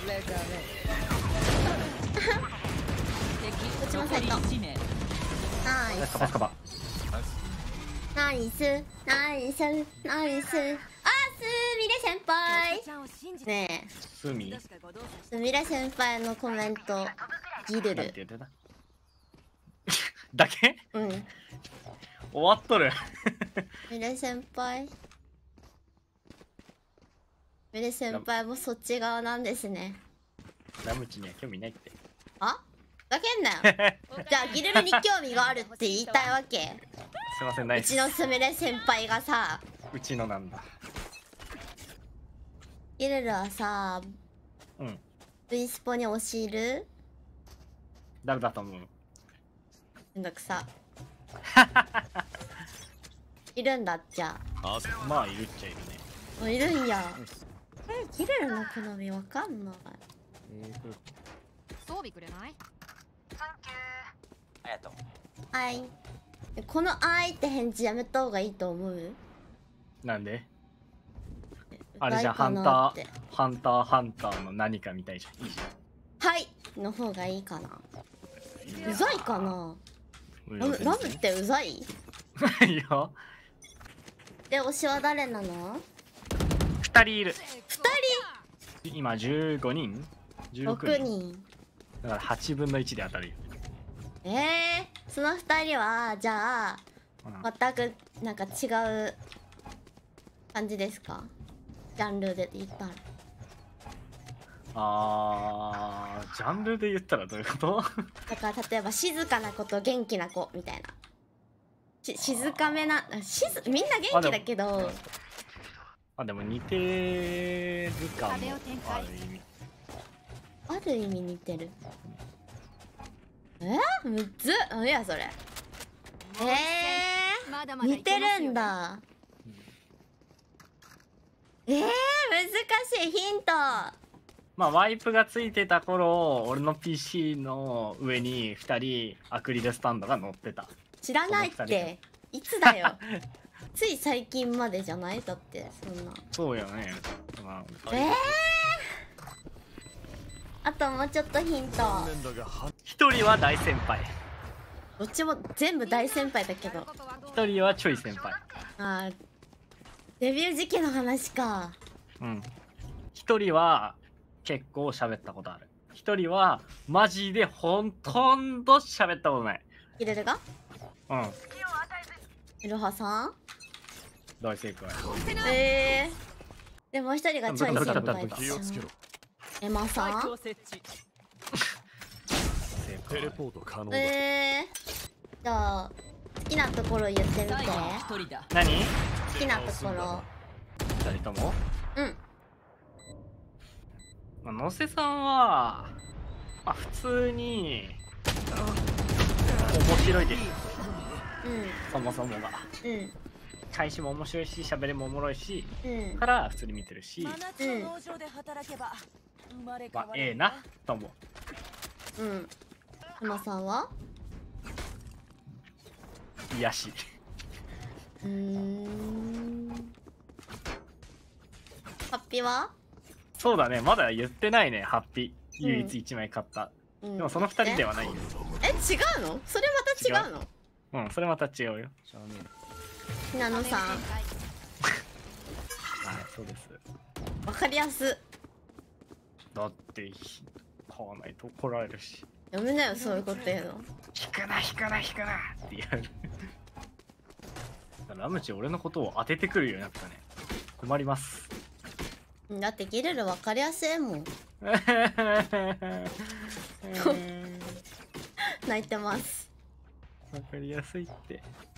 こっちもセット。ナイス。 カバカバ。 ナイスナイスナイス。あ、すみれ先輩。ねえ、 スミ。 すみれ先輩のコメントギルル。 だけ？ うん。 終わっとる。 すみれ先輩。すみれ先輩もそっち側なんですね。 ラムチには興味ないって。 あ？だけんなよ。じゃあギルルに興味があるって言いたいわけ？ すいません、ないうちのすみれ先輩がさ。 うちのなんだ。 ギルルはさ、 うん。 V スポに押し入る？ 誰だと思う？ めんどくさ。いるんだっちゃ。 まあいるっちゃいるね。 あ、いるんや。ギルルの好みわかんない。 装備くれない？ ありがとう。 はい。この「あい」って返事やめた方がいいと思う？ なんで？あれじゃん、 ハンターハンターの何かみたいじゃん。いいじはいの方がいいかな。うざいかな。 ゃん。 ラムってうざい？ いや。 で、推しは誰なの 2人いる。 ？2 今15人人？ 16 6人。 だから8分の1で当たるよ。 その2人はじゃあ全くなんか違う感じですか？ジャンルで言ったら。 ジャンルで言ったらどういうこと？ だから例えば静かな子と元気な子みたいな。静かめな、みんな元気だけど。 でも似てるかも。ある意味。 ある意味似てる。むずっ。何やそれ。似てるんだ。難しい。ヒント。 まあワイプがついてた頃、俺の PC の上に2人アクリルスタンドが乗ってた。 知らないって。いつだよ。つい最近までじゃない？だってそんな。 そうよね。 あともうちょっとヒント。 1人は大先輩。 どっちも全部大先輩だけど。 1人はちょい先輩。 デビュー時期の話か。 うん。1人は結構喋ったことある。1人はマジでほとんど喋ったことない。 ギルルが？ うん。 いろはさん？ 大正解。 でもう一人がちょい先輩だ。エマさん？ テレポート可能だ。 じゃあ好きなところ言ってみて。 何？ 好きなところ。 2人とも？ うん。 野瀬さんは普通に面白いです。そもそもが。開始も面白いし、喋りもおもろいし、から普通に見てるし、ええなと思う。 浜さんは？ 癒し。 ハッピーは？ そうだね、まだ言ってないね。ハッピー唯一1枚買った。でもその2人ではないよ。 違うの？それまた違うの？ それまた違うよ。 ひなのさん。 そうです。 わかりやす。 だって買わないと怒られるし。 やめなよ、そういうこと言うの。 引くなって言われる。ラムチ俺のことを当ててくるようになったね。困ります。 だってギルルわかりやすいもん。泣いてます。 わかりやすいって。